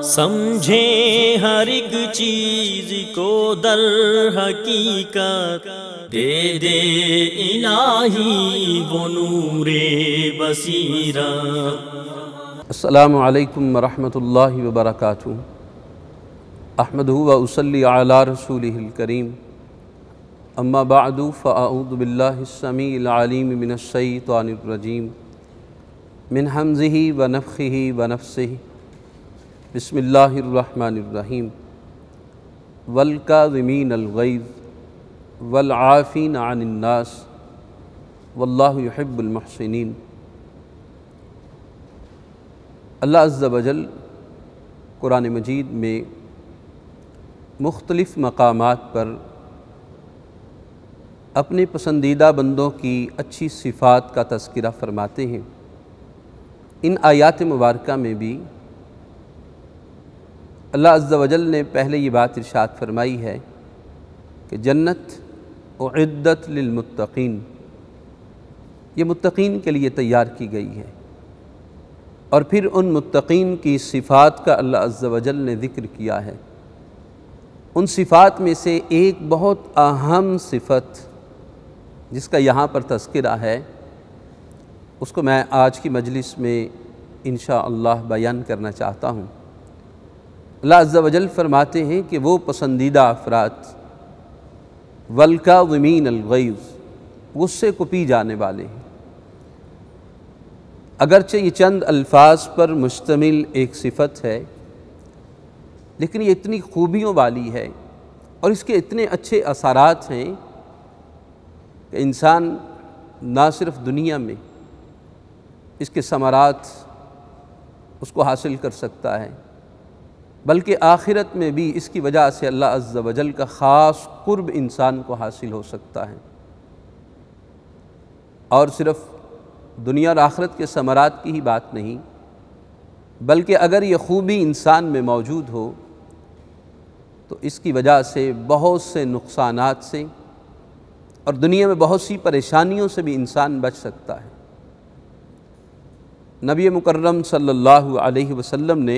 سمجھیں ہر ایک چیز کو در حقیقت، دے دے الہی وہ نور بصیرت۔ السلام علیکم ورحمۃ اللہ وبرکاتہ۔ احمدہ و اصلی علی رسولہ الکریم، اما بعد فاعوذ باللہ السمیع العلیم من الشیطان الرجیم، من حمزہ ونفخہ ونفثہ، بسم اللہ الرحمن الرحیم۔ والکاظمین الغیظ والعافین عن الناس واللہ یحب المحسنین۔ اللہ عز و جل قرآن مجید میں مختلف مقامات پر اپنے پسندیدہ بندوں کی اچھی صفات کا تذکرہ فرماتے ہیں۔ ان آیات مبارکہ میں بھی اللہ عز و جل نے پہلے یہ بات ارشاد فرمائی ہے کہ جنت اعدت للمتقین، یہ متقین کے لیے تیار کی گئی ہے، اور پھر ان متقین کی صفات کا اللہ عز و جل نے ذکر کیا ہے۔ ان صفات میں سے ایک بہت اہم صفت جس کا یہاں پر تذکرہ ہے، اس کو میں آج کی مجلس میں انشاءاللہ بیان کرنا چاہتا ہوں۔ اللہ عز و جل فرماتے ہیں کہ وہ پسندیدہ افراد والکاظمین الغیظ، غصے کو پی جانے والے ہیں۔ اگرچہ یہ چند الفاظ پر مشتمل ایک صفت ہے، لیکن یہ اتنی خوبیوں والی ہے اور اس کے اتنے اچھے اثرات ہیں کہ انسان نہ صرف دنیا میں اس کے ثمرات اس کو حاصل کر سکتا ہے، بلکہ آخرت میں بھی اس کی وجہ سے اللہ عز و جل کا خاص قرب انسان کو حاصل ہو سکتا ہے۔ اور صرف دنیا اور آخرت کے ثمرات کی ہی بات نہیں، بلکہ اگر یہ خوبی انسان میں موجود ہو تو اس کی وجہ سے بہت سے نقصانات سے اور دنیا میں بہت سی پریشانیوں سے بھی انسان بچ سکتا ہے۔ نبی مکرم صلی اللہ علیہ وسلم نے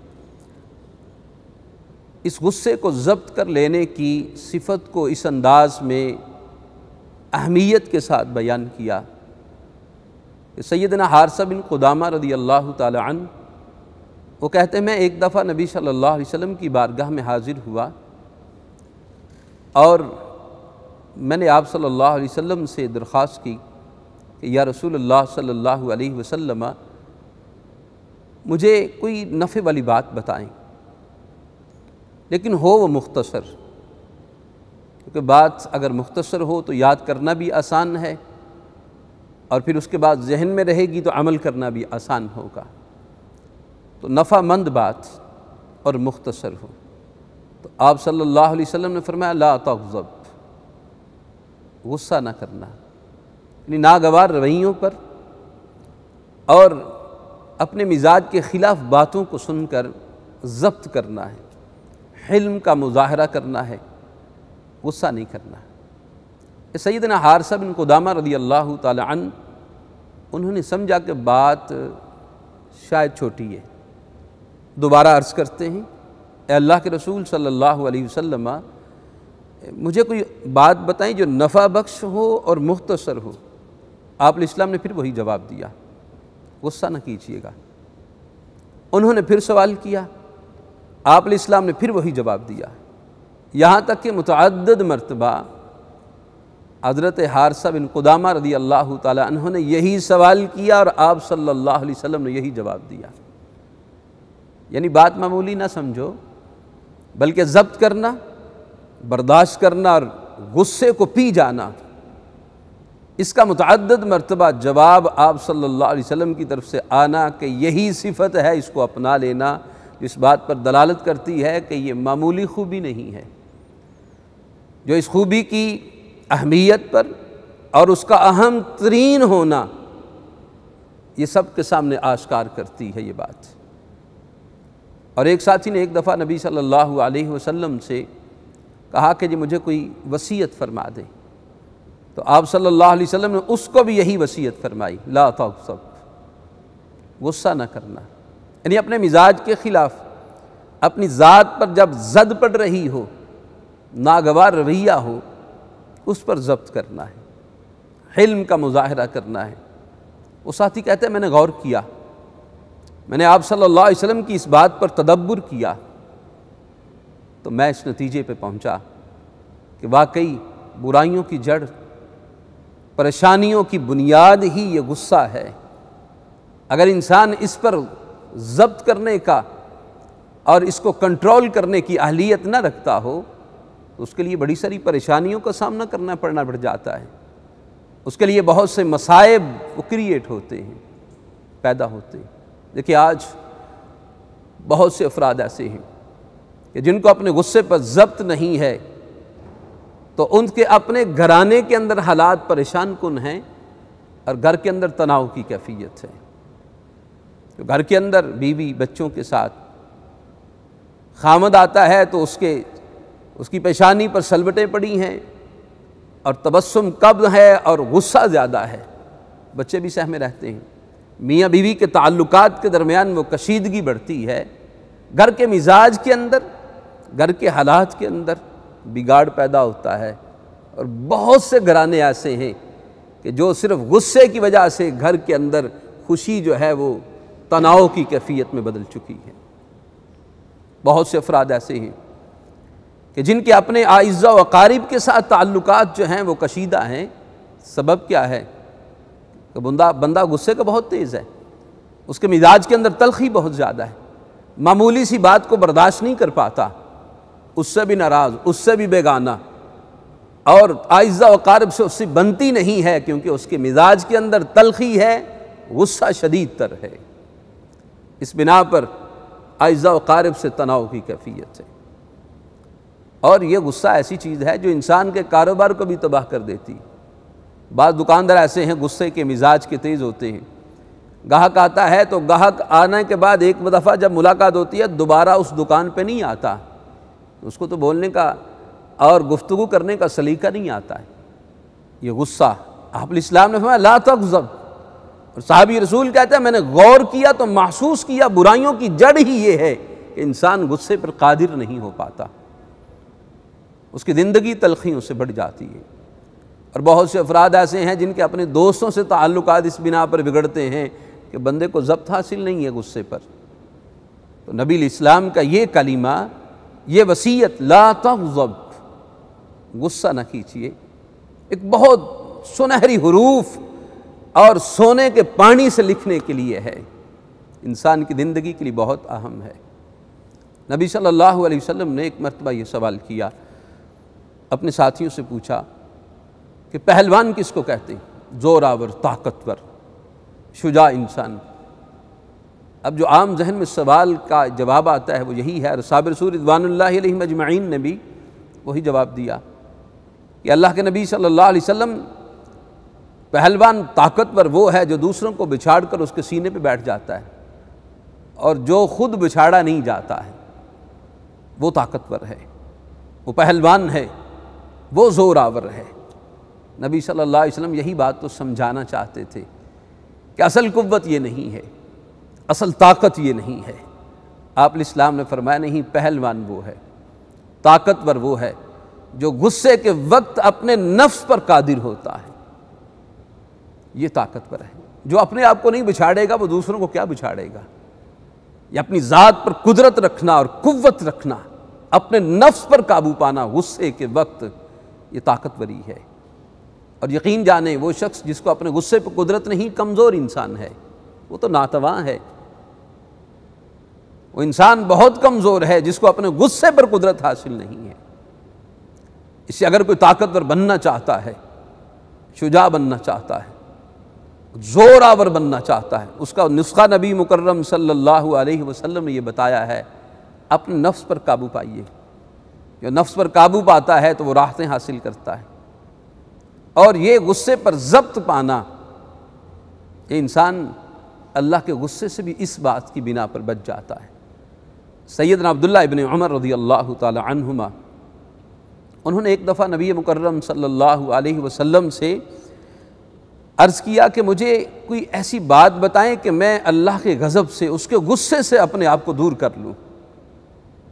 اس غصے کو ضبط کر لینے کی صفت کو اس انداز میں اہمیت کے ساتھ بیان کیا کہ سیدنا حارثہ بن قدامہ رضی اللہ تعالی عنہ وہ کہتے ہیں، میں ایک دفعہ نبی صلی اللہ علیہ وسلم کی بارگاہ میں حاضر ہوا اور میں نے آپ صلی اللہ علیہ وسلم سے درخواست کی کہ یا رسول اللہ صلی اللہ علیہ وسلم مجھے کوئی نفع والی بات بتائیں، لیکن ہو وہ مختصر، کیونکہ بات اگر مختصر ہو تو یاد کرنا بھی آسان ہے اور پھر اس کے بعد ذہن میں رہے گی تو عمل کرنا بھی آسان ہوگا۔ تو نفع مند بات اور مختصر ہو۔ تو آپ صلی اللہ علیہ وسلم نے فرمایا لا تغضب، غصہ نہ کرنا، یعنی ناگوار رویوں پر اور اپنے مزاج کے خلاف باتوں کو سن کر ضبط کرنا ہے، حلم کا مظاہرہ کرنا ہے، غصہ نہیں کرنا ہے۔ سیدنا حارثہ بن قدامہ رضی اللہ تعالی عنہ انہوں نے سمجھا کہ بات شاید چھوٹی ہے، دوبارہ عرض کرتے ہیں، اے اللہ کے رسول صلی اللہ علیہ وسلم مجھے کوئی بات بتائیں جو نفع بخش ہو اور مختصر ہو۔ آپ علیہ السلام نے پھر وہی جواب دیا، غصہ نہ کیجیے گا۔ انہوں نے پھر سوال کیا، آپ علیہ السلام نے پھر وہی جواب دیا، یہاں تک کہ متعدد مرتبہ حضرت حارثہ بن قدامہ رضی اللہ تعالی عنہ نے یہی سوال کیا اور آپ صلی اللہ علیہ وسلم نے یہی جواب دیا۔ یعنی بات معمولی نہ سمجھو، بلکہ ضبط کرنا، برداشت کرنا اور غصے کو پی جانا، اس کا متعدد مرتبہ جواب آپ صلی اللہ علیہ وسلم کی طرف سے آنا کہ یہی صفت ہے، اس کو اپنا لینا، اس بات پر دلالت کرتی ہے کہ یہ معمولی خوبی نہیں ہے، جو اس خوبی کی اہمیت پر اور اس کا اہم ترین ہونا یہ سب کے سامنے آشکار کرتی ہے یہ بات۔ اور ایک ساتھی نے ایک دفعہ نبی صلی اللہ علیہ وسلم سے کہا کہ جی مجھے کوئی وصیت فرما دیں، تو آپ صلی اللہ علیہ وسلم نے اس کو بھی یہی وصیت فرمائی، لا تغضب، غصہ نہ کرنا، یعنی اپنے مزاج کے خلاف اپنی ذات پر جب زد پڑ رہی ہو، ناگوار رویہ ہو، اس پر ضبط کرنا ہے، حلم کا مظاہرہ کرنا ہے۔ وہ ساتھی کہتے ہیں میں نے غور کیا، میں نے آپ صلی اللہ علیہ وسلم کی اس بات پر تدبر کیا تو میں اس نتیجے پہ پہنچا کہ واقعی برائیوں کی جڑ، پریشانیوں کی بنیاد ہی یہ غصہ ہے۔ اگر انسان اس پر ضبط کرنے کا اور اس کو کنٹرول کرنے کی اہلیت نہ رکھتا ہو تو اس کے لیے بڑی ساری پریشانیوں کا سامنا کرنا پڑ جاتا ہے، اس کے لیے بہت سے مصائب کریٹ ہوتے ہیں، پیدا ہوتے ہیں۔ دیکھیے آج بہت سے افراد ایسے ہیں کہ جن کو اپنے غصے پر ضبط نہیں ہے تو ان کے اپنے گھرانے کے اندر حالات پریشان کن ہیں اور گھر کے اندر تناؤ کی کیفیت ہے۔ تو گھر کے اندر بیوی بچوں کے ساتھ خامد آتا ہے تو اس کی پیشانی پر سلوٹیں پڑی ہیں اور تبسم قبض ہے اور غصہ زیادہ ہے، بچے بھی سہمے رہتے ہیں، میاں بیوی کے تعلقات کے درمیان وہ کشیدگی بڑھتی ہے، گھر کے مزاج کے اندر، گھر کے حالات کے اندر بگاڑ پیدا ہوتا ہے۔ اور بہت سے گھرانے ایسے ہیں کہ جو صرف غصے کی وجہ سے گھر کے اندر خوشی جو ہے وہ تناؤ کی کیفیت میں بدل چکی ہے۔ بہت سے افراد ایسے ہیں کہ جن کے اپنے اعزاء و اقارب کے ساتھ تعلقات جو ہیں وہ کشیدہ ہیں۔ سبب کیا ہے کہ بندہ غصے کا بہت تیز ہے، اس کے مزاج کے اندر تلخی بہت زیادہ ہے، معمولی سی بات کو برداشت نہیں کر پاتا، اس سے بھی ناراض، اس سے بھی بیگانہ، اور اعزاء و اقارب سے اس سے بنتی نہیں ہے کیونکہ اس کے مزاج کے اندر تلخی ہے، غصہ شدید تر ہے۔ اس بنا پر اعزاء و اقارب سے تناؤ کی کیفیت ہے۔ اور یہ غصہ ایسی چیز ہے جو انسان کے کاروبار کو بھی تباہ کر دیتی۔ بعض دکاندار ایسے ہیں غصے کے مزاج کے تیز ہوتے ہیں، گاہک آتا ہے تو گاہک آنے کے بعد ایک دفعہ جب ملاقات ہوتی ہے دوبارہ اس دکان پہ نہیں آتا، اس کو تو بولنے کا اور گفتگو کرنے کا سلیقہ نہیں آتا ہے۔ یہ غصہ آپ الاسلام نے فرمایا لا تغضب، اور صحابی رسول کہتے ہیں میں نے غور کیا تو محسوس کیا برائیوں کی جڑ ہی یہ ہے کہ انسان غصے پر قادر نہیں ہو پاتا، اس کی زندگی تلخیوں سے بڑھ جاتی ہے۔ اور بہت سے افراد ایسے ہیں جن کے اپنے دوستوں سے تعلقات اس بنا پر بگڑتے ہیں کہ بندے کو ضبط حاصل نہیں ہے غصے پر۔ تو نبی الاسلام کا یہ کلمہ، یہ وصیت لا تغضب، غصہ نہ کیجیے، ایک بہت سنہری حروف اور سونے کے پانی سے لکھنے کے لیے ہے، انسان کی زندگی کے لیے بہت اہم ہے۔ نبی صلی اللہ علیہ وسلم نے ایک مرتبہ یہ سوال کیا، اپنے ساتھیوں سے پوچھا کہ پہلوان کس کو کہتے ہیں؟ زور آور، طاقتور، شجاع انسان۔ اب جو عام ذہن میں سوال کا جواب آتا ہے وہ یہی ہے، اور صحابہ رسول رضوان اللہ علیہم اجمعین نے بھی وہی جواب دیا کہ اللہ کے نبی صلی اللہ علیہ وسلم، پہلوان طاقتور وہ ہے جو دوسروں کو بچھاڑ کر اس کے سینے پہ بیٹھ جاتا ہے، اور جو خود بچھاڑا نہیں جاتا ہے وہ طاقتور ہے، وہ پہلوان ہے، وہ زور آور ہے۔ نبی صلی اللہ علیہ وسلم یہی بات تو سمجھانا چاہتے تھے کہ اصل قوت یہ نہیں ہے، اصل طاقت یہ نہیں ہے۔ آپ الاسلام نے فرمایا نہیں، پہلوان وہ ہے، طاقتور وہ ہے جو غصے کے وقت اپنے نفس پر قادر ہوتا ہے، یہ طاقتور ہے۔ جو اپنے آپ کو نہیں بچھاڑے گا وہ دوسروں کو کیا بچھاڑے گا؟ یہ اپنی ذات پر قدرت رکھنا اور قوت رکھنا، اپنے نفس پر قابو پانا غصے کے وقت، یہ طاقتوری ہے۔ اور یقین جانیں وہ شخص جس کو اپنے غصے پر قدرت نہیں، کمزور انسان ہے، وہ تو ناتواں ہے۔ وہ انسان بہت کمزور ہے جس کو اپنے غصے پر قدرت حاصل نہیں ہے۔ اس سے اگر کوئی طاقتور بننا چاہتا ہے، شجاع بننا چاہتا ہے، زور آور بننا چاہتا ہے، اس کا نسخہ نبی مکرم صلی اللہ علیہ وسلم نے یہ بتایا ہے، اپنے نفس پر قابو پائیے۔ جو نفس پر قابو پاتا ہے تو وہ راحتیں حاصل کرتا ہے، اور یہ غصے پر ضبط پانا، یہ انسان اللہ کے غصے سے بھی اس بات کی بنا پر بچ جاتا ہے۔ سیدنا عبداللہ ابن عمر رضی اللہ تعالی عنہما، انہوں نے ایک دفعہ نبی مکرم صلی اللہ علیہ وسلم سے عرض کیا کہ مجھے کوئی ایسی بات بتائیں کہ میں اللہ کے غضب سے، اس کے غصے سے اپنے آپ کو دور کر لوں۔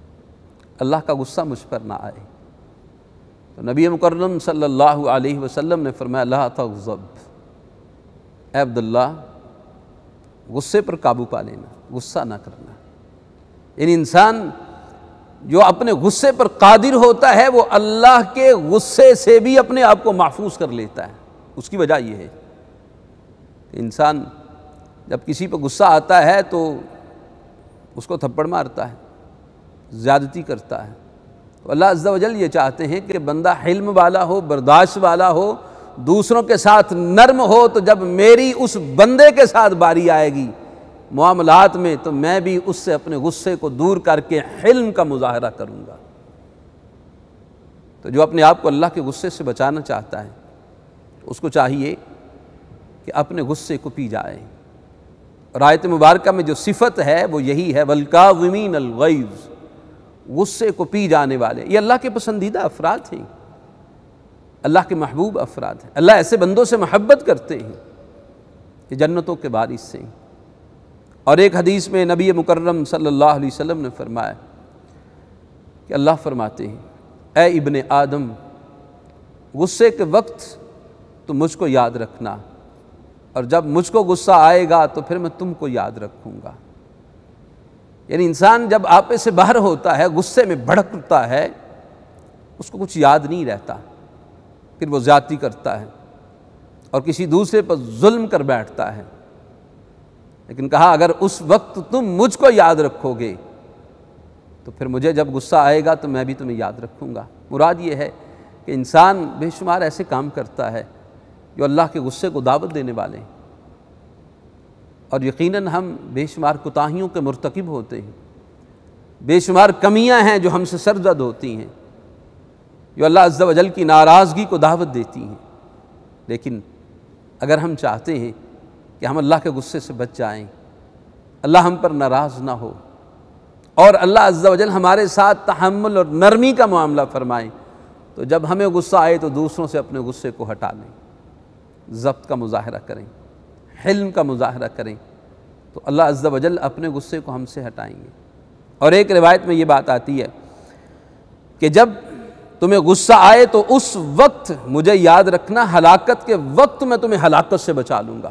اللہ کا غصہ مجھ پر نہ آئے۔ تو نبی مکرم صلی اللہ علیہ وسلم نے فرمایا لا تغضب، اے عبداللہ غصے پر قابو پا لینا، غصہ نہ کرنا۔ یعنی انسان جو اپنے غصے پر قادر ہوتا ہے وہ اللہ کے غصے سے بھی اپنے آپ کو محفوظ کر لیتا ہے۔ اس کی وجہ یہ ہے کہ انسان جب کسی پہ غصہ آتا ہے تو اس کو تھپڑ مارتا ہے، زیادتی کرتا ہے۔ تو اللہ عز و جل یہ چاہتے ہیں کہ بندہ حلم والا ہو، برداشت والا ہو، دوسروں کے ساتھ نرم ہو، تو جب میری اس بندے کے ساتھ باری آئے گی معاملات میں تو میں بھی اس سے اپنے غصے کو دور کر کے حلم کا مظاہرہ کروں گا۔ تو جو اپنے آپ کو اللہ کے غصے سے بچانا چاہتا ہے اس کو چاہیے کہ اپنے غصے کو پی جائے۔ اور آیت مبارکہ میں جو صفت ہے وہ یہی ہے والکاظمین الغیظ، غصے کو پی جانے والے۔ یہ اللہ کے پسندیدہ افراد ہیں، اللہ کے محبوب افراد ہیں۔ اللہ ایسے بندوں سے محبت کرتے ہیں کہ جنتوں کے وارث سے۔ اور ایک حدیث میں نبی مکرم صلی اللہ علیہ وسلم نے فرمایا کہ اللہ فرماتے ہیں اے ابن آدم، غصے کے وقت تو مجھ کو یاد رکھنا، اور جب مجھ کو غصہ آئے گا تو پھر میں تم کو یاد رکھوں گا۔ یعنی انسان جب آپے سے باہر ہوتا ہے، غصے میں بھڑکتا ہے، اس کو کچھ یاد نہیں رہتا، پھر وہ زیادتی کرتا ہے اور کسی دوسرے پر ظلم کر بیٹھتا ہے۔ لیکن کہا اگر اس وقت تم مجھ کو یاد رکھو گے تو پھر مجھے جب غصہ آئے گا تو میں بھی تمہیں یاد رکھوں گا۔ مراد یہ ہے کہ انسان بے شمار ایسے کام کرتا ہے جو اللہ کے غصے کو دعوت دینے والے ہیں، اور یقیناً ہم بے شمار کوتاہیوں کے مرتکب ہوتے ہیں، بے شمار کمیاں ہیں جو ہم سے سرزد ہوتی ہیں، جو اللہ عز و جل کی ناراضگی کو دعوت دیتی ہیں۔ لیکن اگر ہم چاہتے ہیں کہ ہم اللہ کے غصے سے بچ جائیں، اللہ ہم پر ناراض نہ ہو، اور اللہ عز و جل ہمارے ساتھ تحمل اور نرمی کا معاملہ فرمائیں، تو جب ہمیں غصہ آئے تو دوسروں سے اپنے غصے کو ہٹا لیں، ضبط کا مظاہرہ کریں، حلم کا مظاہرہ کریں، تو اللہ عز و جل اپنے غصے کو ہم سے ہٹائیں گے۔ اور ایک روایت میں یہ بات آتی ہے کہ جب تمہیں غصہ آئے تو اس وقت مجھے یاد رکھنا، ہلاکت کے وقت میں تمہیں ہلاکت سے بچا لوں گا۔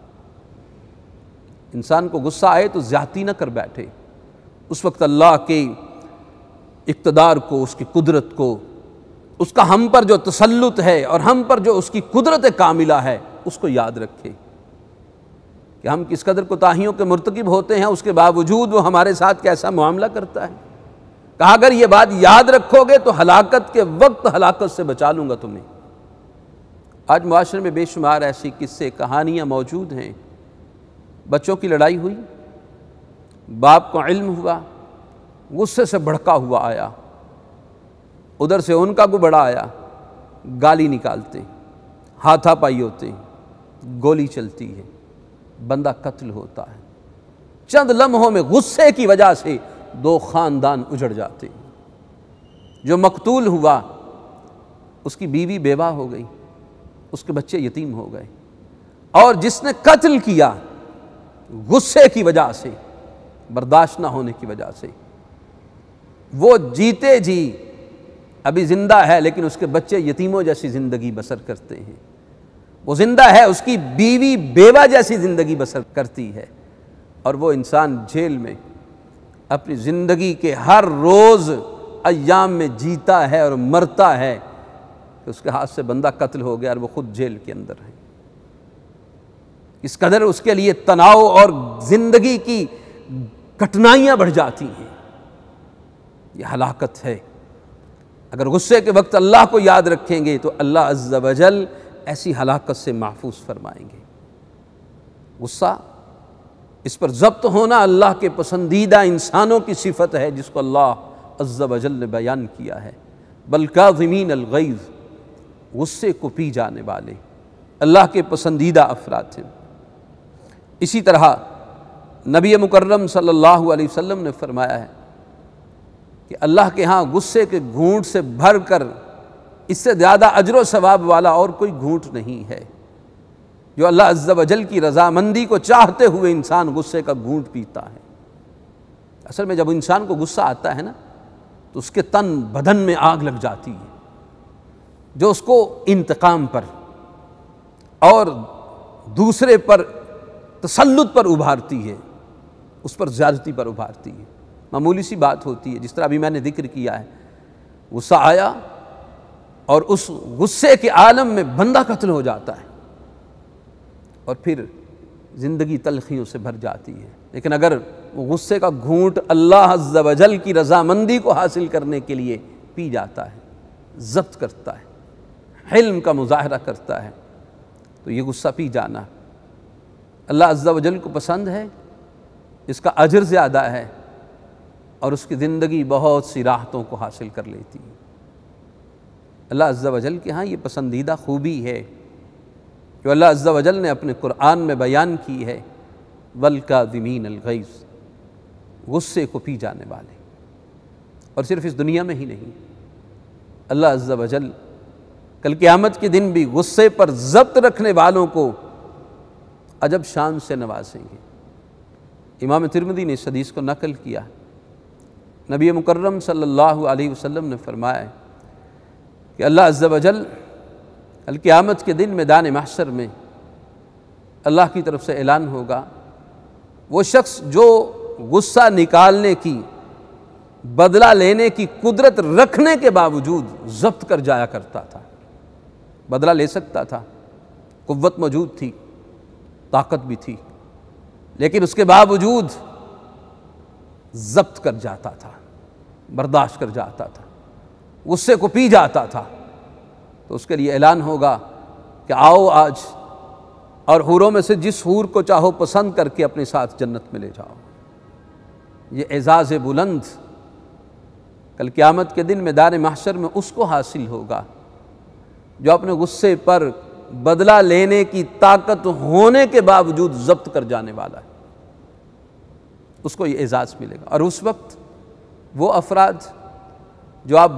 انسان کو غصہ آئے تو زیادتی نہ کر بیٹھے، اس وقت اللہ کے اقتدار کو، اس کی قدرت کو، اس کا ہم پر جو تسلط ہے اور ہم پر جو اس کی قدرت کاملہ ہے اس کو یاد رکھے کہ ہم کس قدر کوتاہیوں کے مرتکب ہوتے ہیں، اس کے باوجود وہ ہمارے ساتھ کیسا معاملہ کرتا ہے۔ کہا اگر یہ بات یاد رکھو گے تو ہلاکت کے وقت ہلاکت سے بچا لوں گا تمہیں۔ آج معاشرے میں بے شمار ایسی قصے کہانیاں موجود ہیں، بچوں کی لڑائی ہوئی، باپ کو علم ہوا، غصے سے بھڑکا ہوا آیا، ادھر سے ان کا کو بڑا آیا، گالی نکالتے، ہاتھا پائی ہوتے، گولی چلتی ہے، بندہ قتل ہوتا ہے۔ چند لمحوں میں غصے کی وجہ سے دو خاندان اجڑ جاتے ہیں۔ جو مقتول ہوا اس کی بیوی بیوہ ہو گئی، اس کے بچے یتیم ہو گئے، اور جس نے قتل کیا غصے کی وجہ سے، برداشت نہ ہونے کی وجہ سے، وہ جیتے جی ابھی زندہ ہے لیکن اس کے بچے یتیموں جیسی زندگی بسر کرتے ہیں۔ وہ زندہ ہے، اس کی بیوی بیوہ جیسی زندگی بسر کرتی ہے، اور وہ انسان جیل میں اپنی زندگی کے ہر روز ایام میں جیتا ہے اور مرتا ہے کہ اس کے ہاتھ سے بندہ قتل ہو گیا اور وہ خود جیل کے اندر ہے۔ اس قدر اس کے لیے تناؤ اور زندگی کی کٹھنائیاں بڑھ جاتی ہیں۔ یہ ہلاکت ہے۔ اگر غصے کے وقت اللہ کو یاد رکھیں گے تو اللہ عز و جل ایسی ہلاکت سے محفوظ فرمائیں گے۔ غصہ، اس پر ضبط ہونا اللہ کے پسندیدہ انسانوں کی صفت ہے جس کو اللہ عز و جل نے بیان کیا ہے۔ والکاظمین الغیظ، غصے کو پی جانے والے اللہ کے پسندیدہ افراد ہیں۔ اسی طرح نبی مکرم صلی اللہ علیہ وسلم نے فرمایا ہے کہ اللہ کے ہاں غصے کے گھونٹ سے بھر کر اس سے زیادہ اجر و ثواب والا اور کوئی گھونٹ نہیں ہے۔ جو اللہ عز و جل کی رضامندی کو چاہتے ہوئے انسان غصے کا گھونٹ پیتا ہے۔ اصل میں جب انسان کو غصہ آتا ہے نا تو اس کے تن بدن میں آگ لگ جاتی ہے، جو اس کو انتقام پر اور دوسرے پر تسلط پر ابھارتی ہے، اس پر زیادتی پر ابھارتی ہے۔ معمولی سی بات ہوتی ہے، جس طرح ابھی میں نے ذکر کیا ہے، غصہ آیا اور اس غصے کے عالم میں بندہ قتل ہو جاتا ہے اور پھر زندگی تلخیوں سے بھر جاتی ہے۔ لیکن اگر وہ غصے کا گھونٹ اللہ عز و جل کی رضامندی کو حاصل کرنے کے لیے پی جاتا ہے، ضبط کرتا ہے، حلم کا مظاہرہ کرتا ہے، تو یہ غصہ پی جانا اللہ عز و جل کو پسند ہے، اس کا اجر زیادہ ہے اور اس کی زندگی بہت سی راحتوں کو حاصل کر لیتی ہے۔ اللہ عز و جل کے ہاں یہ پسندیدہ خوبی ہے جو اللہ عز و جل نے اپنے قرآن میں بیان کی ہے، وَالْكَاظِمِينَ الْغَيْظَ، غصے کو پی جانے والے۔ اور صرف اس دنیا میں ہی نہیں، اللہ عز و جل کل قیامت کے دن بھی غصے پر ضبط رکھنے والوں کو عجب شان سے نوازیں گے۔ امام ترمذی نے اس حدیث کو نقل کیا، نبی مکرم صلی اللہ علیہ وسلم نے فرمایا کہ اللہ عز و جل کل قیامت کے دن میدان محشر میں اللہ کی طرف سے اعلان ہوگا، وہ شخص جو غصہ نکالنے کی، بدلہ لینے کی قدرت رکھنے کے باوجود ضبط کر جایا کرتا تھا، بدلہ لے سکتا تھا، قوت موجود تھی، طاقت بھی تھی، لیکن اس کے باوجود ضبط کر جاتا تھا، برداشت کر جاتا تھا، غصے کو پی جاتا تھا، تو اس کے لیے اعلان ہوگا کہ آؤ آج اور حوروں میں سے جس حور کو چاہو پسند کر کے اپنے ساتھ جنت میں لے جاؤ۔ یہ اعزاز بلند کل قیامت کے دن میدان محشر میں اس کو حاصل ہوگا جو اپنے غصے پر بدلہ لینے کی طاقت ہونے کے باوجود ضبط کر جانے والا ہے، اس کو یہ اعزاز ملے گا۔ اور اس وقت وہ افراد جو آپ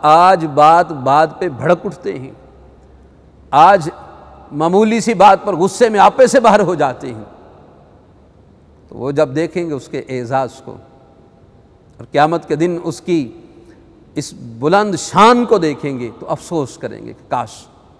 بات پہ بھڑک اٹھتے ہیں، آج معمولی سی بات پر غصے میں آپے سے باہر ہو جاتے ہیں، تو وہ جب دیکھیں گے اس کے اعزاز کو اور قیامت کے دن اس کی اس بلند شان کو دیکھیں گے تو افسوس کریں گے کہ کاش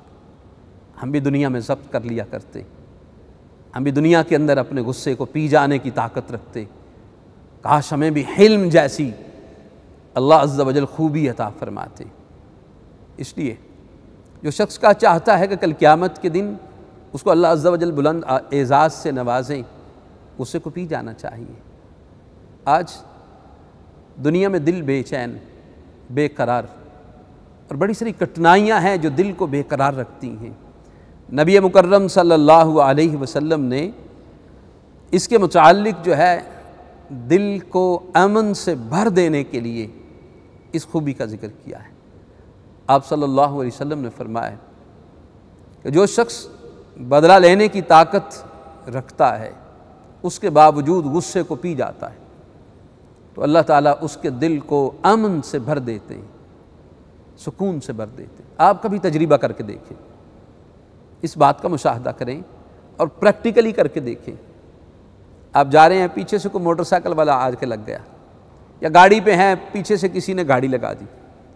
ہم بھی دنیا میں ضبط کر لیا کرتے، ہم بھی دنیا کے اندر اپنے غصے کو پی جانے کی طاقت رکھتے، کاش ہمیں بھی حلم جیسی اللہ عز و جل خوبی عطا فرماتے۔ اس لیے جو شخص کا چاہتا ہے کہ کل قیامت کے دن اس کو اللہ عز و جل بلند اعزاز سے نوازیں، غصے کو پی جانا چاہیے۔ آج دنیا میں دل بے چین، بے قرار اور بڑی ساری کٹھنائیاں ہیں جو دل کو بے قرار رکھتی ہیں۔ نبی مکرم صلی اللہ علیہ وسلم نے اس کے متعلق جو ہے دل کو امن سے بھر دینے کے لیے اس خوبی کا ذکر کیا ہے۔ آپ صلی اللہ علیہ وسلم نے فرمایا کہ جو شخص بدلہ لینے کی طاقت رکھتا ہے اس کے باوجود غصے کو پی جاتا ہے تو اللہ تعالیٰ اس کے دل کو امن سے بھر دیتے ہیں، سکون سے بھر دیتے ہیں۔ آپ کبھی تجربہ کر کے دیکھیں، اس بات کا مشاہدہ کریں اور پریکٹیکلی کر کے دیکھیں۔ آپ جا رہے ہیں، پیچھے سے کوئی موٹر سائیکل والا آ کے لگ گیا، یا گاڑی پہ ہیں، پیچھے سے کسی نے گاڑی لگا دی،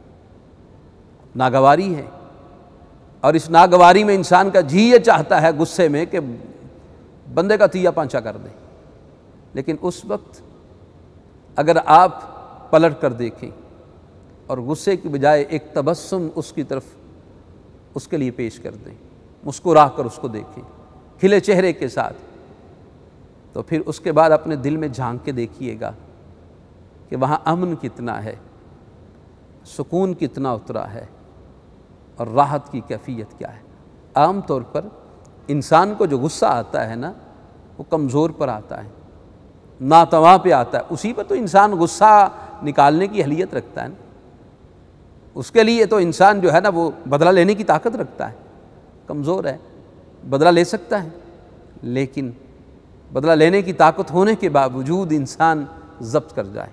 ناگواری ہے، اور اس ناگواری میں انسان کا جی یہ چاہتا ہے غصے میں کہ بندے کا تیا پانچا کر دیں، لیکن اس وقت اگر آپ پلٹ کر دیکھیں اور غصے کی بجائے ایک تبسم اس کی طرف اس کے لیے پیش کر دیں، مسکرا کر اس کو دیکھیں کھلے چہرے کے ساتھ، تو پھر اس کے بعد اپنے دل میں جھانک کے دیکھیے گا کہ وہاں امن کتنا ہے، سکون کتنا اترا ہے اور راحت کی کیفیت کیا ہے۔ عام طور پر انسان کو جو غصہ آتا ہے نا، وہ کمزور پر آتا ہے، ناتواں پہ آتا ہے، اسی پر تو انسان غصہ نکالنے کی اہلیت رکھتا ہے نا، اس کے لیے تو انسان جو ہے نا وہ بدلہ لینے کی طاقت رکھتا ہے، کمزور ہے، بدلہ لے سکتا ہے، لیکن بدلہ لینے کی طاقت ہونے کے باوجود انسان ضبط کر جائے،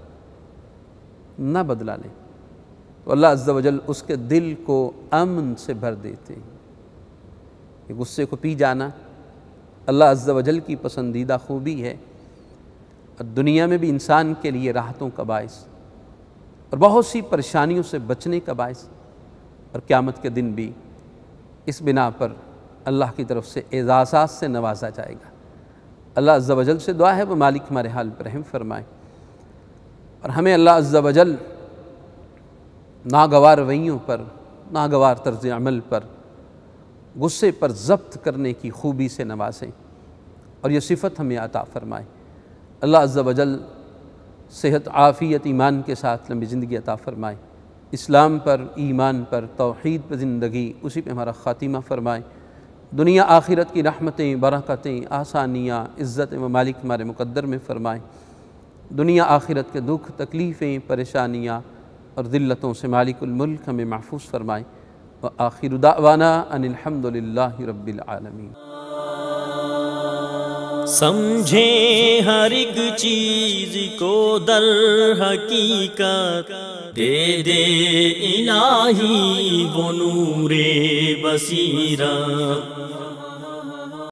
نہ بدلہ لے، تو اللہ عز و جل اس کے دل کو امن سے بھر دیتے ہیں۔ کہ غصے کو پی جانا اللہ عز و جل کی پسندیدہ خوبی ہے، اور دنیا میں بھی انسان کے لیے راحتوں کا باعث اور بہت سی پریشانیوں سے بچنے کا باعث، اور قیامت کے دن بھی اس بنا پر اللہ کی طرف سے اعزازات سے نوازا جائے گا۔ اللہ عز و جل سے دعا ہے وہ مالک ہمارے حال پر رحم فرمائے، اور ہمیں اللہ عز و جل ناگوار رویوں پر، ناگوار طرز عمل پر، غصے پر ضبط کرنے کی خوبی سے نوازیں، اور یہ صفت ہمیں عطا فرمائے۔ اللہ عز و جل صحت، عافیت، ایمان کے ساتھ لمبی زندگی عطا فرمائے، اسلام پر، ایمان پر، توحید پر زندگی، اسی پہ ہمارا خاتمہ فرمائے، دنیا آخرت کی رحمتیں، برکتیں، آسانیاں، عزت و مالک ہمارے مقدر میں فرمائے، دنیا آخرت کے دکھ، تکلیفیں، پریشانیاں اور ذلتوں سے مالک الملک ہمیں محفوظ فرمائے۔ وآخر دعوانا ان الحمد للہ رب العالمین۔ سمجھیں ہر ایک چیز کو در حقیقت، دے دے الہی وہ نور بصیرت۔